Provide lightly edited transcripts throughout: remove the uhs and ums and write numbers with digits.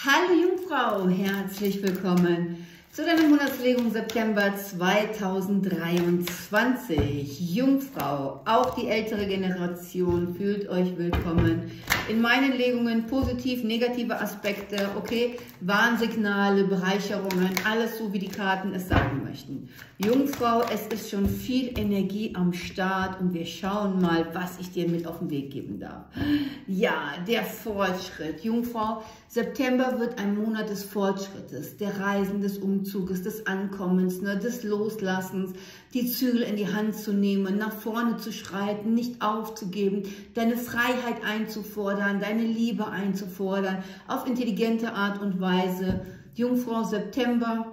Hallo Jungfrau, herzlich willkommen zu deiner Monatslegung September 2023. Jungfrau, auch die ältere Generation fühlt euch willkommen in meinen Legungen. Positiv, negative Aspekte, okay, Warnsignale, Bereicherungen, alles so wie die Karten es sagen möchten. Jungfrau, es ist schon viel Energie am Start und wir schauen mal, was ich dir mit auf den Weg geben darf. Ja, der Fortschritt. Jungfrau, September wird ein Monat des Fortschrittes, der Reisen, des Umzuges, des Ankommens, des Loslassens, die Zügel in die Hand zu nehmen, nach vorne zu schreiten, nicht aufzugeben, deine Freiheit einzufordern, deine Liebe einzufordern, auf intelligente Art und Weise. Jungfrau, September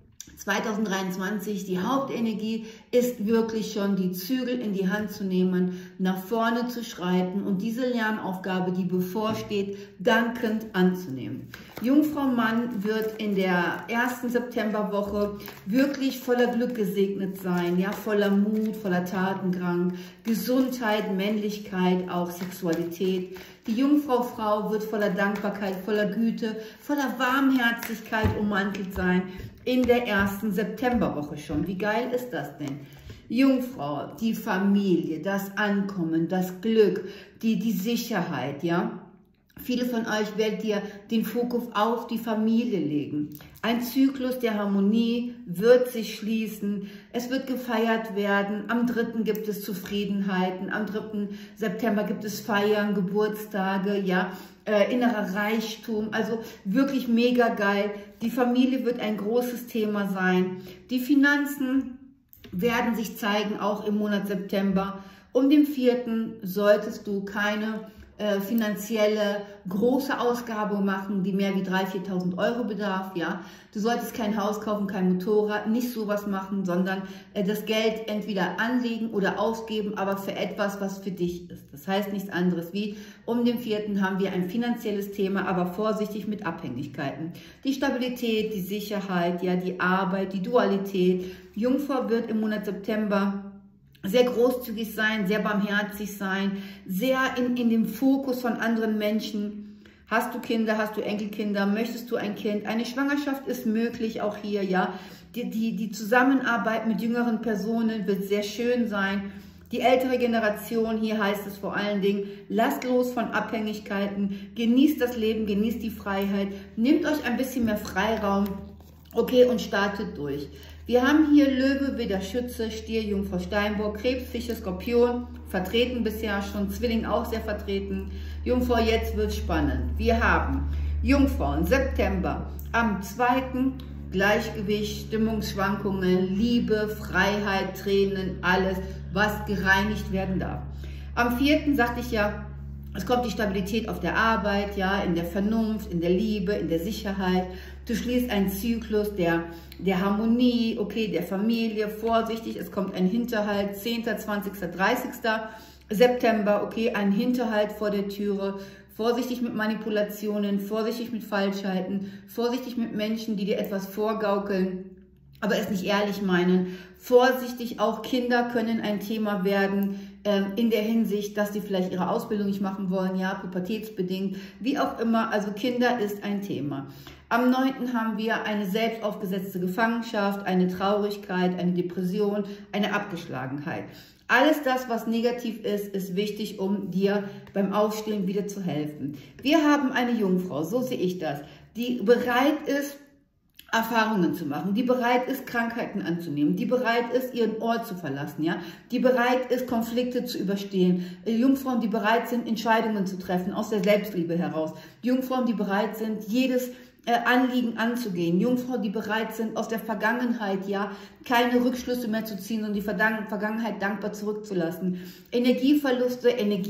2023, die Hauptenergie ist wirklich schon, die Zügel in die Hand zu nehmen, nach vorne zu schreiten und diese Lernaufgabe, die bevorsteht, dankend anzunehmen. Jungfrau Mann wird in der ersten Septemberwoche wirklich voller Glück gesegnet sein, ja, voller Mut, voller Tatendrang, Gesundheit, Männlichkeit, auch Sexualität. Die Jungfrau Frau wird voller Dankbarkeit, voller Güte, voller Warmherzigkeit ummantelt sein in der ersten Septemberwoche schon. Wie geil ist das denn? Jungfrau, die Familie, das Ankommen, das Glück, die Sicherheit, ja. Viele von euch werdet ihr den Fokus auf die Familie legen. Ein Zyklus der Harmonie wird sich schließen. Es wird gefeiert werden. Am 3. gibt es Zufriedenheiten. Am 3. September gibt es Feiern, Geburtstage, ja, innerer Reichtum. Also wirklich mega geil. Die Familie wird ein großes Thema sein. Die Finanzen werden sich zeigen, auch im Monat September. Um den 4. solltest du keine finanzielle große Ausgabe machen, die mehr wie 3.000, 4.000 Euro bedarf, ja. Du solltest kein Haus kaufen, kein Motorrad, nicht sowas machen, sondern das Geld entweder anlegen oder ausgeben, aber für etwas, was für dich ist. Das heißt nichts anderes wie, um den 4. haben wir ein finanzielles Thema, aber vorsichtig mit Abhängigkeiten. Die Stabilität, die Sicherheit, ja, die Arbeit, die Dualität. Jungfrau wird im Monat September sehr großzügig sein, sehr barmherzig sein, sehr in dem Fokus von anderen Menschen. Hast du Kinder, hast du Enkelkinder, möchtest du ein Kind? Eine Schwangerschaft ist möglich, auch hier, ja. Die Zusammenarbeit mit jüngeren Personen wird sehr schön sein. Die ältere Generation, hier heißt es vor allen Dingen, lasst los von Abhängigkeiten, genießt das Leben, genießt die Freiheit, nehmt euch ein bisschen mehr Freiraum, okay, und startet durch. Wir haben hier Löwe, Widder, Schütze, Stier, Jungfrau, Steinbock, Krebs, Fische, Skorpion, vertreten bisher schon, Zwilling auch sehr vertreten. Jungfrau, jetzt wird spannend. Wir haben Jungfrauen, September, am 2. Gleichgewicht, Stimmungsschwankungen, Liebe, Freiheit, Tränen, alles, was gereinigt werden darf. Am 4. sagte ich ja, es kommt die Stabilität auf der Arbeit, ja, in der Vernunft, in der Liebe, in der Sicherheit. Du schließt einen Zyklus der Harmonie, okay, der Familie, vorsichtig, es kommt ein Hinterhalt, 10., 20., 30. September, okay, ein Hinterhalt vor der Türe. Vorsichtig mit Manipulationen, vorsichtig mit Falschheiten, vorsichtig mit Menschen, die dir etwas vorgaukeln, aber es nicht ehrlich meinen. Vorsichtig, auch Kinder können ein Thema werden, in der Hinsicht, dass sie vielleicht ihre Ausbildung nicht machen wollen, ja, pubertätsbedingt, wie auch immer, also Kinder ist ein Thema. Am 9. haben wir eine selbst aufgesetzte Gefangenschaft, eine Traurigkeit, eine Depression, eine Abgeschlagenheit. Alles das, was negativ ist, ist wichtig, um dir beim Aufstehen wieder zu helfen. Wir haben eine Jungfrau, so sehe ich das, die bereit ist, Erfahrungen zu machen, die bereit ist, Krankheiten anzunehmen, die bereit ist, ihren Ort zu verlassen, ja, die bereit ist, Konflikte zu überstehen, Jungfrauen, die bereit sind, Entscheidungen zu treffen, aus der Selbstliebe heraus, Jungfrauen, die bereit sind, jedes Anliegen anzugehen, Jungfrauen, die bereit sind, aus der Vergangenheit, ja, keine Rückschlüsse mehr zu ziehen und die Vergangenheit dankbar zurückzulassen, Energieverluste,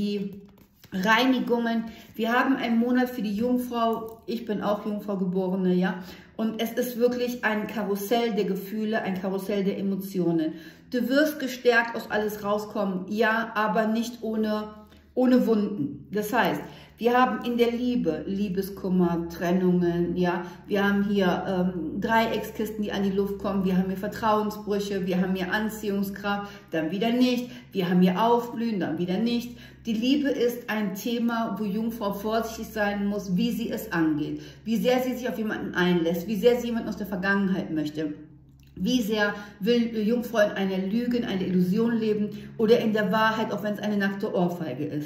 Reinigungen. Wir haben einen Monat für die Jungfrau, ich bin auch Jungfrau geborene, ja, und es ist wirklich ein Karussell der Gefühle, ein Karussell der Emotionen. Du wirst gestärkt aus alles rauskommen, ja, aber nicht ohne Wunden. Das heißt, Wir haben in der Liebe Liebeskummer, Trennungen, ja. Wir haben hier Dreieckskisten, die an die Luft kommen. Wir haben hier Vertrauensbrüche, wir haben hier Anziehungskraft, dann wieder nicht. Wir haben hier Aufblühen, dann wieder nicht. Die Liebe ist ein Thema, wo Jungfrau vorsichtig sein muss, wie sie es angeht, wie sehr sie sich auf jemanden einlässt, wie sehr sie jemanden aus der Vergangenheit möchte. Wie sehr will Jungfrau in einer Lüge, in einer Illusion leben oder in der Wahrheit, auch wenn es eine nackte Ohrfeige ist.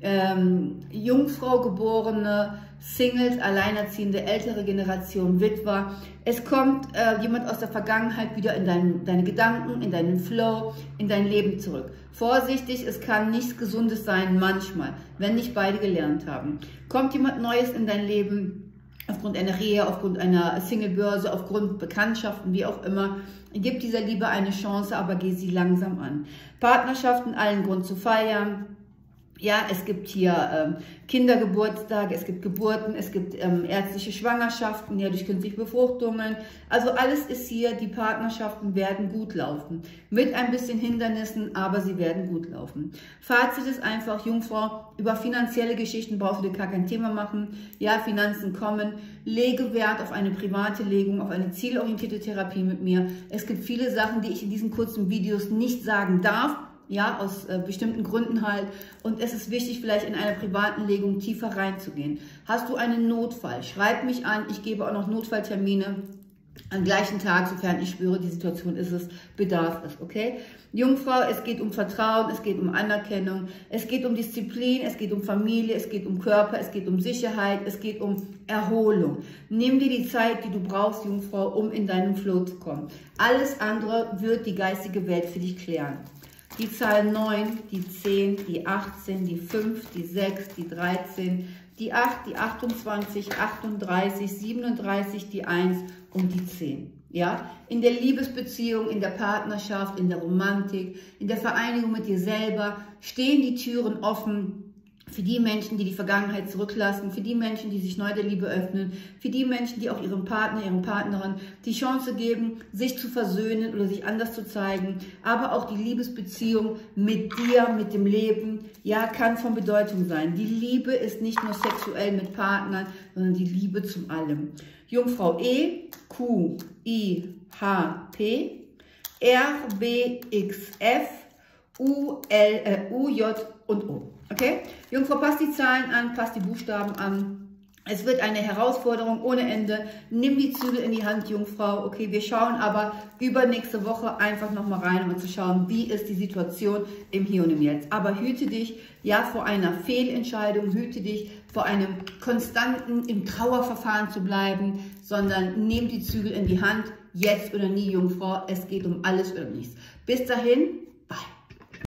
Jungfrau geborene, Singles, Alleinerziehende, ältere Generation, Witwer. Es kommt jemand aus der Vergangenheit wieder in deine Gedanken, in deinen Flow, in dein Leben zurück. Vorsichtig, es kann nichts Gesundes sein, manchmal, wenn nicht beide gelernt haben. Kommt jemand Neues in dein Leben, aufgrund einer Rehe, aufgrund einer Singlebörse, aufgrund Bekanntschaften, wie auch immer, gib dieser Liebe eine Chance, aber geh sie langsam an. Partnerschaften, allen Grund zu feiern. Ja, es gibt hier Kindergeburtstage, es gibt Geburten, es gibt ärztliche Schwangerschaften, ja, durch künstliche Befruchtungen. Also alles ist hier, die Partnerschaften werden gut laufen. Mit ein bisschen Hindernissen, aber sie werden gut laufen. Fazit ist einfach, Jungfrau, über finanzielle Geschichten brauchst du dir gar kein Thema machen. Ja, Finanzen kommen. Lege Wert auf eine private Legung, auf eine zielorientierte Therapie mit mir. Es gibt viele Sachen, die ich in diesen kurzen Videos nicht sagen darf. Ja, aus bestimmten Gründen halt. Und es ist wichtig, vielleicht in einer privaten Legung tiefer reinzugehen. Hast du einen Notfall? Schreib mich an. Ich gebe auch noch Notfalltermine am gleichen Tag, sofern ich spüre, die Situation ist es, bedarf es, okay? Jungfrau, es geht um Vertrauen, es geht um Anerkennung, es geht um Disziplin, es geht um Familie, es geht um Körper, es geht um Sicherheit, es geht um Erholung. Nimm dir die Zeit, die du brauchst, Jungfrau, um in deinen Flow zu kommen. Alles andere wird die geistige Welt für dich klären. Die Zahl 9, die 10, die 18, die 5, die 6, die 13, die 8, die 28, 38, 37, die 1 und die 10. Ja? In der Liebesbeziehung, in der Partnerschaft, in der Romantik, in der Vereinigung mit dir selber stehen die Türen offen für die Menschen, die die Vergangenheit zurücklassen, für die Menschen, die sich neu der Liebe öffnen, für die Menschen, die auch ihrem Partner, ihren Partnerin die Chance geben, sich zu versöhnen oder sich anders zu zeigen. Aber auch die Liebesbeziehung mit dir, mit dem Leben, ja, kann von Bedeutung sein. Die Liebe ist nicht nur sexuell mit Partnern, sondern die Liebe zum Allem. Jungfrau E, Q, I, H, P, R, B, X, F, U, J und O. Okay? Jungfrau, passt die Zahlen an, passt die Buchstaben an. Es wird eine Herausforderung ohne Ende. Nimm die Zügel in die Hand, Jungfrau. Okay, wir schauen aber übernächste Woche einfach nochmal rein, um zu schauen, wie ist die Situation im Hier und im Jetzt. Aber hüte dich ja vor einer Fehlentscheidung, hüte dich vor einem konstanten im Trauerverfahren zu bleiben, sondern nimm die Zügel in die Hand, jetzt oder nie, Jungfrau. Es geht um alles oder nichts. Bis dahin.